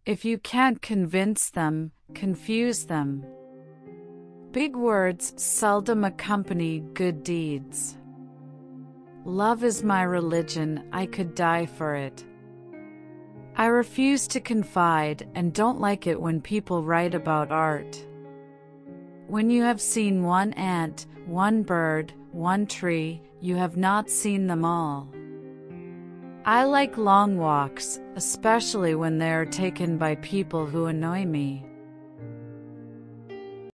If you can't convince them, confuse them. Big words seldom accompany good deeds. Love is my religion, I could die for it. I refuse to confide and don't like it when people write about art. When you have seen one ant, one bird, one tree, you have not seen them all. I like long walks, especially when they are taken by people who annoy me.